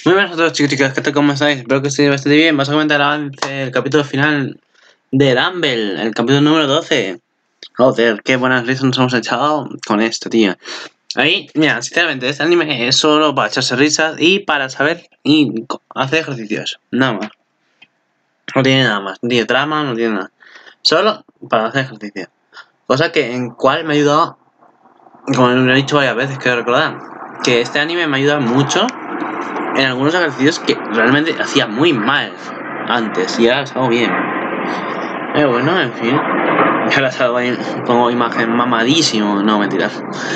Muy buenas a todos, chicos y chicas, ¿qué tal? ¿Cómo estáis? Espero que estéis bastante bien. Vamos a comentar el avance del capítulo final de Dumble, el capítulo número 12. Joder, qué buenas risas nos hemos echado con esto, tío. Ahí, mira, sinceramente, este anime es solo para echarse risas y para saber y hacer ejercicios. Nada más. No tiene nada más, no tiene trama, no tiene nada. Solo para hacer ejercicio. Cosa que en cual me ha ayudado, como lo he dicho varias veces, quiero recordar, que este anime me ayuda mucho en algunos ejercicios que realmente hacía muy mal antes y ahora los hago bien. Pero bueno, en fin. Y ahora salgo ahí, pongo imagen mamadísimo. No, mentira.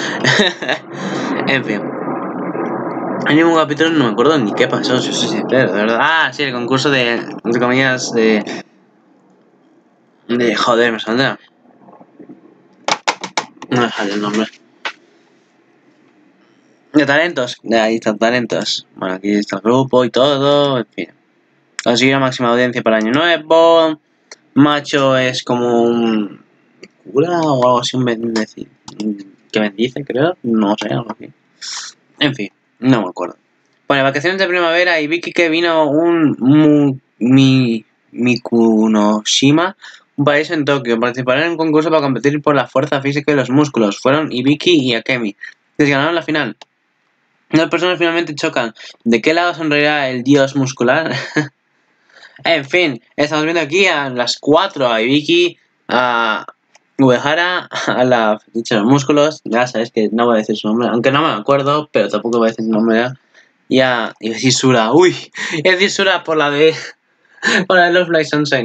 En fin. Hay ningún capítulo, no me acuerdo ni qué pasó, si soy sincero, de verdad. Ah, sí, el concurso de comillas joder, me saldrá. No me sale el nombre. De talentos. Ahí están talentos. Bueno, aquí está el grupo y todo, en fin. Conseguir la máxima audiencia para Año Nuevo. Macho es como un cura o algo así, que bendice, creo. No sé, algo así. En fin, no me acuerdo. Bueno, vacaciones de primavera y Vicky que vino Mikunoshima, un país en Tokio. Participaron en un concurso para competir por la fuerza física y los músculos. Fueron Ibiki y Akemi, que ganaron la final. Dos personas finalmente chocan. ¿De qué lado sonreirá el dios muscular? En fin, estamos viendo aquí a las 4 a Ibiki, a Uehara, a la fetiche de los músculos, ya sabes que no voy a decir su nombre, aunque no me acuerdo, pero tampoco voy a decir su nombre ya. Y a decir Sura, uy, y a decir Sura por la de Love Like Sunshine,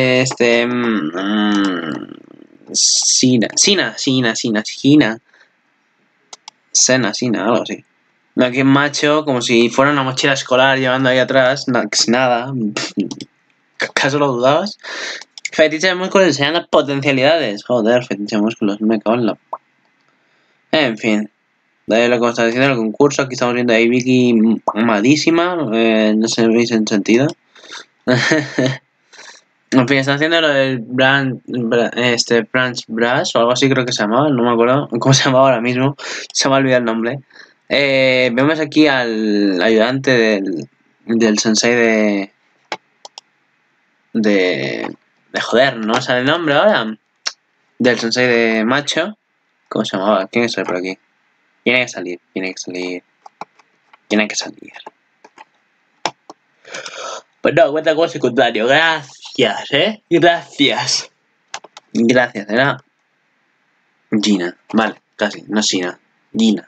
Sina, algo así. Aquí en macho, como si fuera una mochila escolar llevando ahí atrás, nada. ¿Acaso lo dudabas? Fetiche de músculos enseñando potencialidades. Joder, fetiche de músculos, me cago en la... En fin. De lo que estaba diciendo el concurso, aquí estamos viendo a Vicky amadísima. No sé si veis el sentido. En fin, está haciendo lo del Branch Brush o algo así creo que se llamaba, no me acuerdo cómo se llamaba ahora mismo, se me ha olvidado el nombre. Vemos aquí al ayudante del sensei de joder, no sale el nombre ahora. Del sensei de macho. ¿Cómo se llamaba? ¿Quién sale por aquí? Tiene que salir. Pues no, cuenta como secundario. Gracias, Gracias. Era Gina. Vale, casi. No Sina. Gina.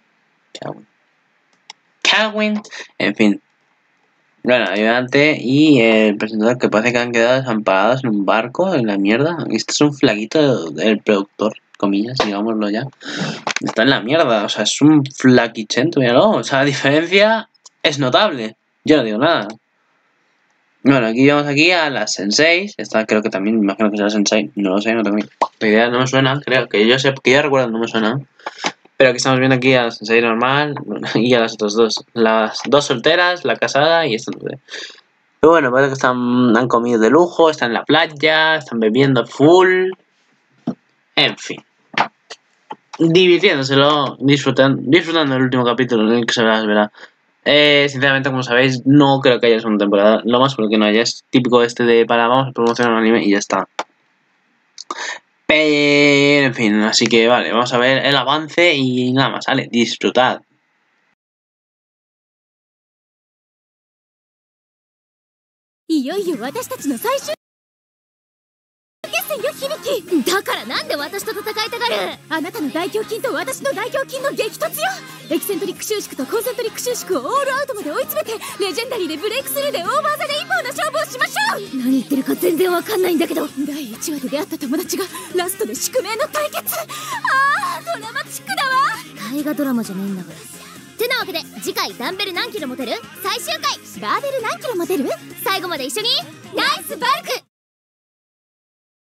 Cagwin. En fin. Bueno, ayudante y el presentador que parece que han quedado desamparados en un barco en la mierda. Este es un flaquito del productor, comillas, digámoslo ya. Está en la mierda, o sea, es un flaquichento, míralo. O sea, la diferencia es notable. Yo no digo nada. Bueno, aquí vamos aquí a las senseis. Esta creo que también, me imagino que será sensei. No lo sé, no tengo ni idea, no me suena, creo. Que yo sé, que yo recuerdo, no me suena. Pero aquí estamos viendo aquí a la sensei normal y a las otras dos. Las dos solteras, la casada y esta no sé. Pero bueno, parece que han comido de lujo, están en la playa, están bebiendo full. En fin. Divirtiéndoselo, disfrutando el último capítulo en el que se verá. Sinceramente, como sabéis, no creo que haya segunda temporada. Lo más probable que no haya. Es típico de vamos a promocionar un anime y ya está. Pero, en fin, así que vale, vamos a ver el avance y nada más, vale, disfrutad. いよいよ私たちの最終決戦よ、響き。だからなんで私と戦いたがる？あなたの大胸筋と私の大胸筋の激突よ。エキセントリック収縮とコンセントリック収縮をオールアウトまで追い詰めて、レジェンダリーでブレイクスルーでオーバーザレインボーの勝負をしましょう。何言ってるか全然わかんないんだけど。第1話で出会った友達がラストで宿命の対決。ああ、ドラマチックだわ。大河ドラマじゃねえんだから。てなわけで次回ダンベル何キロ持てる？最終回バーベル何キロ持てる？最後まで一緒にナイスバルク。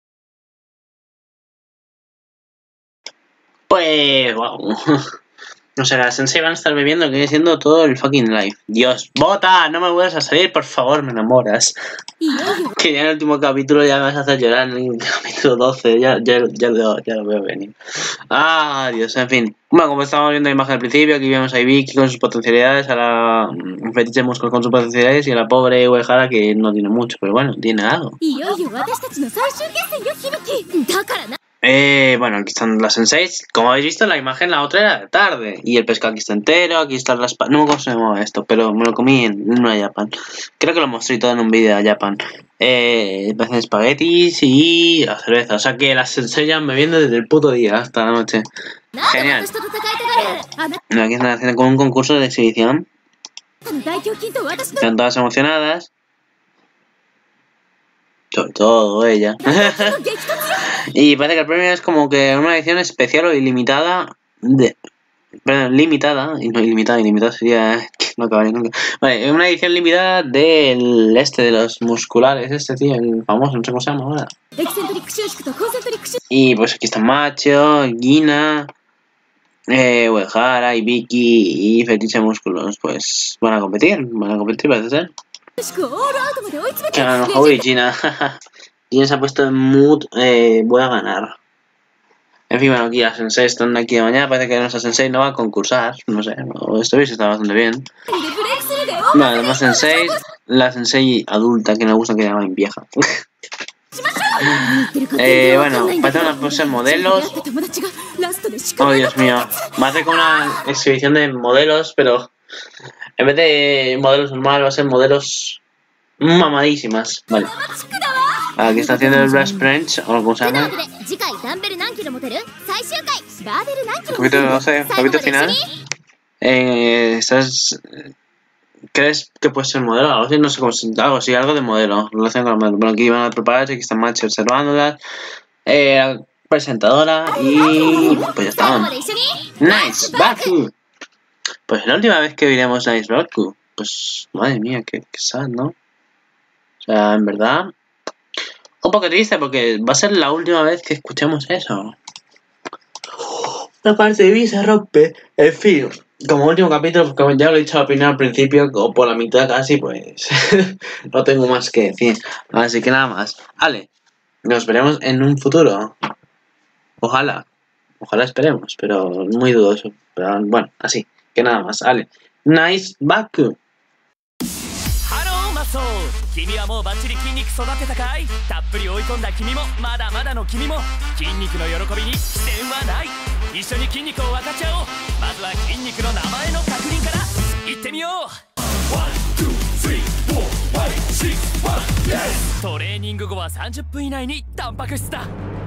Pues, wow. O sea, las sensei van a estar bebiendo, que viene siendo todo el fucking life. Dios, bota, no me vuelvas a salir, por favor, me enamoras. Que ya en el último capítulo ya me vas a hacer llorar, en el capítulo 12, ya lo veo venir. Ah, Dios, en fin. Bueno, como estábamos viendo la imagen al principio, aquí vemos a Ibiki con sus potencialidades, a la Fetiche Muscle con sus potencialidades y a la pobre Uehara que no tiene mucho, pero bueno, tiene algo. Bueno, aquí están las senseis. Como habéis visto en la imagen, la otra era de tarde. Y el pescado aquí está entero, aquí está la espada. No me acuerdo cómo se llamaba esto, pero me lo comí en una Japan. Creo que lo mostré todo en un vídeo de Japan. Parecen espaguetis y la cerveza. O sea que las sensei ya me vienen desde el puto día hasta la noche. Genial. Aquí están haciendo como un concurso de exhibición. Están todas emocionadas. Sobre todo ella. Y parece que el premio es como que una edición especial o ilimitada de... Perdón, limitada, y no ilimitada, ilimitada sería... No acabaría nunca. Vale, una edición limitada del de los musculares, tío, el famoso, no sé cómo se llama ahora. Y pues aquí está Macho, Gina, Uehara, Ibiki y Fetiche Músculos, pues van a competir parece ser. Que ganan Hou y Gina. Gina se ha puesto en mood, voy a ganar. En fin, bueno, aquí las sensei están aquí de mañana. Parece que nuestra sensei no va a concursar. No sé, esto está bastante bien. Vale, además sensei, la sensei adulta que me gusta que llamen vieja. Bueno, parece una cosa de modelos. Oh, Dios mío. Va a hacer como una exhibición de modelos, pero en vez de modelos normales va a ser modelos mamadísimas. Vale. Aquí está haciendo el Brass French, o como se llama. Capítulo final. ¿Crees que puede ser modelo? Algo así, no sé cómo se algo así, algo de modelo. Relación con el modelo. Bueno, aquí van a prepararse, aquí está Machi observándolas. Presentadora y pues ya está. Nice Baku. Pues la última vez que veremos Nice Baku. Pues madre mía, qué sad, ¿no? O sea, en verdad, un poco triste porque va a ser la última vez que escuchemos eso. La parte de mí se rompe. En fin, como último capítulo, como ya lo he dicho al final al principio, o por la mitad casi, pues no tengo más que decir. Así que nada más. Vale, nos veremos en un futuro. Ojalá esperemos, pero muy dudoso. Pero bueno, así que nada más. Vale, Nice Baku. 君はもうバッチリ筋肉育てたかい？たっぷり追い込んだ君もまだまだの君も筋肉の喜びに視点はない。一緒に筋肉を分かち合おう。まずは筋肉の名前の確認からいってみよう。トレーニング後は30分以内にタンパク質だ。